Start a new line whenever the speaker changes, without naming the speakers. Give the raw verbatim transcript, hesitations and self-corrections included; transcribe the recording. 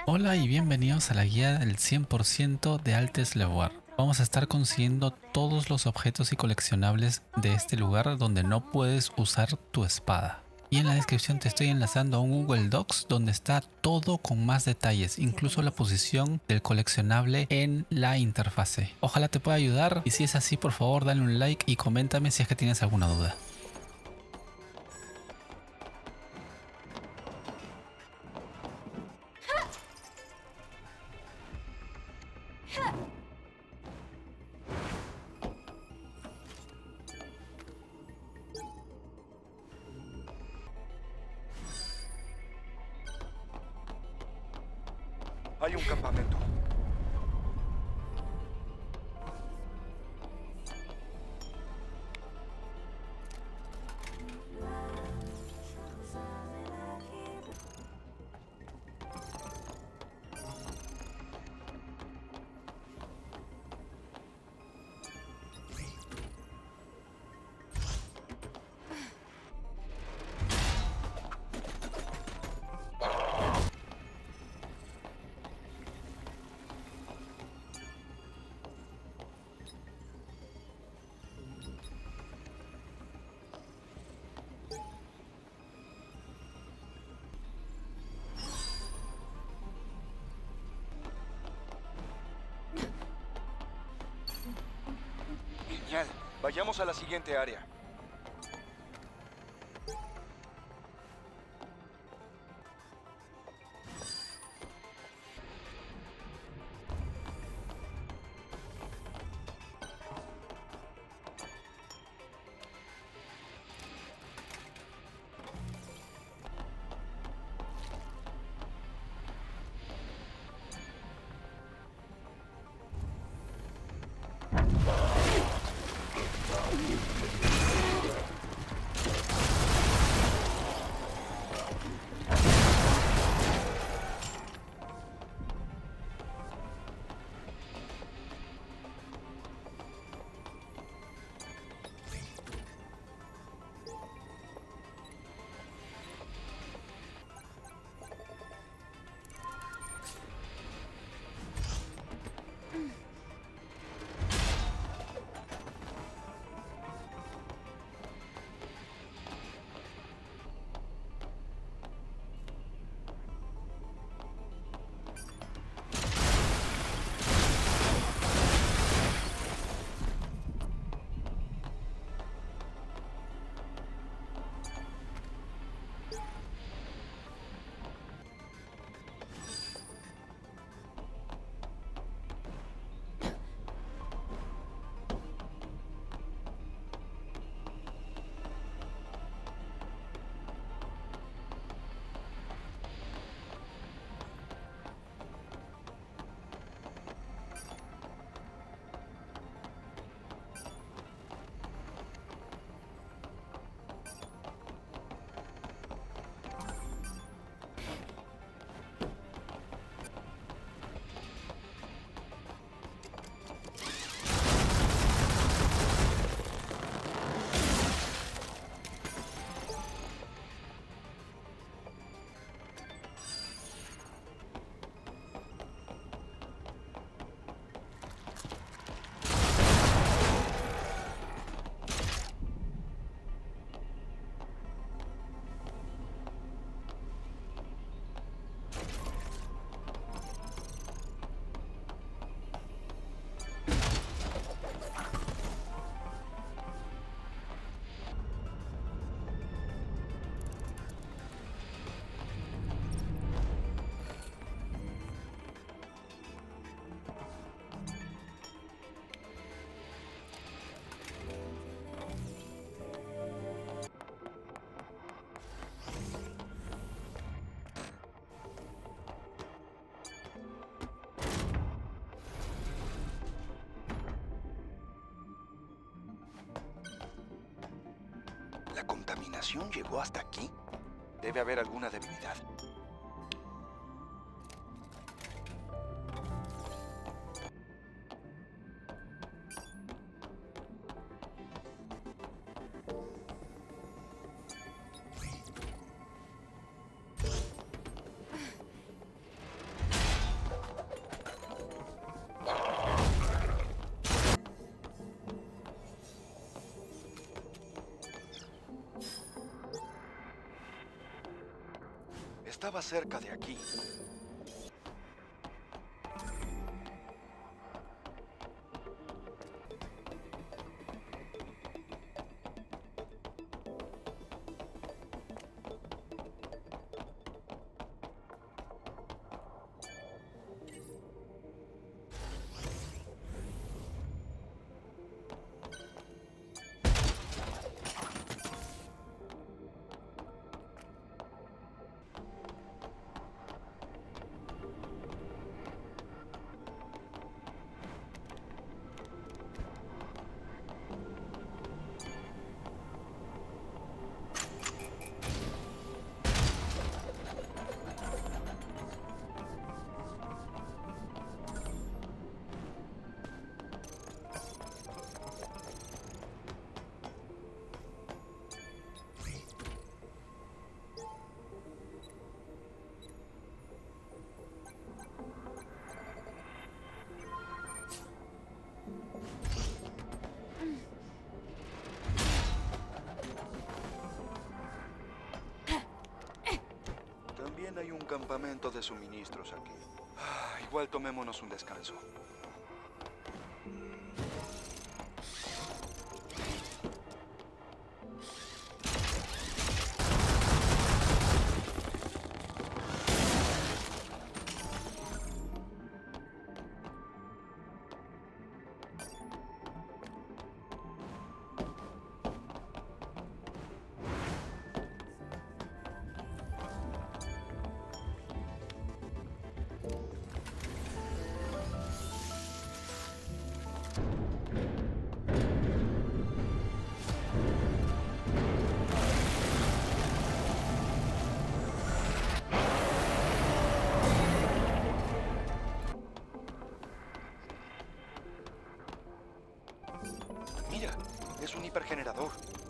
Hola y bienvenidos a la guía del cien por ciento de Altes Levoir. Vamos a estar consiguiendo todos los objetos y coleccionables de este lugar donde no puedes usar tu espada. Y en la descripción te estoy enlazando a un Google Docs donde está todo con más detalles, incluso la posición del coleccionable en la interfase. Ojalá te pueda ayudar y si es así, por favor dale un like y coméntame si es que tienes alguna duda.
Hay un campamento. Genial. Vayamos a la siguiente área. ¿La contaminación llegó hasta aquí? Debe haber alguna debilidad. Estaba cerca de aquí. También hay un campamento de suministros aquí. Ah, igual tomémonos un descanso. Mira, es un hipergenerador.